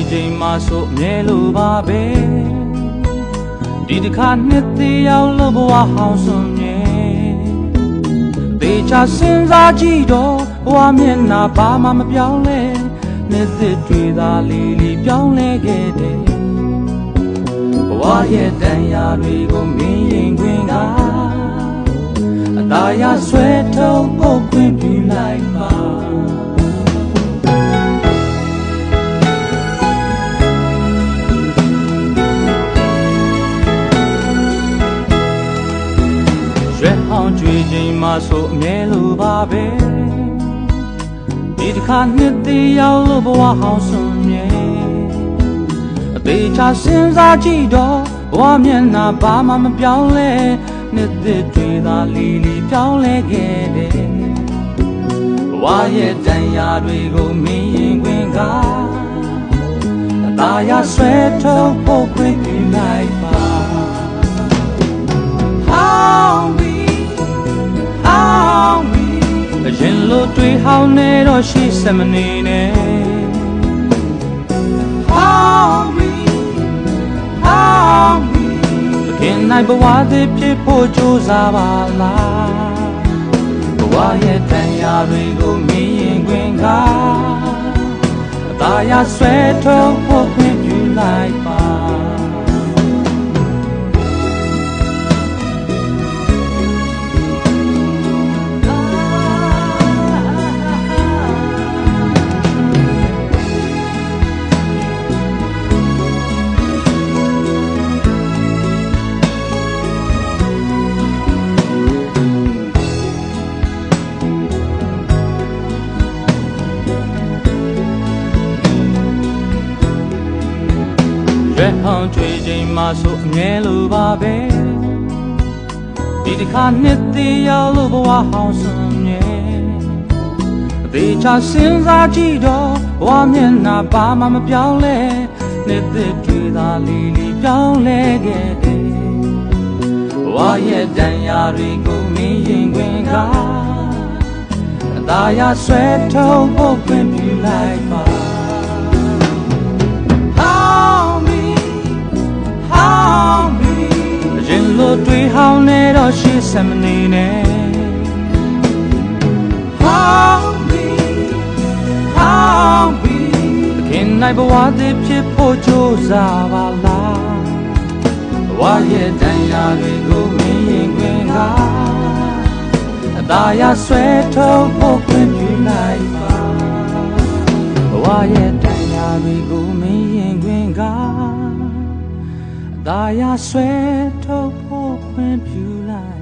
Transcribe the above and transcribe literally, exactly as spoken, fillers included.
ချိန်မှဆိုအမြဲလိုပါပဲဒီတစ်ခါနှစ်သေးရောက်လို့ဘဝဟောင်းစွန်မြဲသေချာစဉ်းစားကြည့်တော့ဘဝမျက်နှာဘာမှမပြောင်းလဲနှစ်သက်တွေသာလေးလေးပြောင်းလဲခဲ့တယ်ဘဝရဲ့တန်ရာတွေကိုမင်းရင်ခွင်ကအသာရဆွဲထုတ်ဖို့ခွင့်ပြုလိုက်ပါရွယ်ဟောင်းကြွေချိန်မှဆိုအမြဲလိုပါပဲဒီတစ်ခါနှစ်သေးရောက်လို့ဘဝဟောင်းစွန်မြဲအသေးချစဉ်းစားကြည့်တော့ဘဝမျက်နှာဘာမှမပြောင်းလဲနှစ်သက်တွေသာလီလီပြောင်းလဲခဲ့တယ်ဘဝရဲ့တန်ရာတွေကိုမင်းရင်ခွင်ကအသာရဆွဲထုတ်ဖို့ခွင့်ပြုလိုက်ပါဟောင်းပြီဟောင်းပြီအရင်လိုတွေးဟောင်းနေတော့ရှိစမနေနဲ့ဟောင်းပြီဟောင်းပြီခင်နိုင်ဘဝသည်ဖြစ်ဖို့ကြိုးစားပါလားဘဝရဲ့တန်ရာတွေကိုမင်းရင်ခွင်ကအသာရဆွဲထုတ်ဖို့ခွင့်ပြုလိုက်ပါရွယ်ဟောင်းကြွေချိန်မှဆိုအမြဲလိုပါပဲဒီတစ်ခါနှစ်သေးရောက်လို့ဘဝဟောင်းစွန်မြဲအသေးချစဉ်းစားကြည့်တော့ဘဝမျက်နှာဘာမှမပြောင်းလဲနှစ်သက်တွေသာလီလီပြောင်းလဲခဲ့တယ်ဘဝရဲ့တန်ရာတွေကိုမင်းရင်ခွင်ကအသာရဆွဲထုတ်ဖို့ခွင့်ပြုလိုက်ပါတွေးဟောင်းနေတော့ရှိစမနေနဲ့ဟောင်းပြီဟောင်းပြီခင်နိုင်ဘဝသည်ဖြစ်ဖို့ကြိုးစားပါလားဘဝရဲ့တန်ရာတွေကိုမင်းရင်ခွင်ကအသာရဆွဲထုတ်ဖို့ခွင့်ပြုလိုက်ပါဘဝရဲ့တန်ရာတွေကိုမင်းရင်ခွင်ကသာယာဆွဲထုတ်ဖို့ခွင့်ပြုလိုက်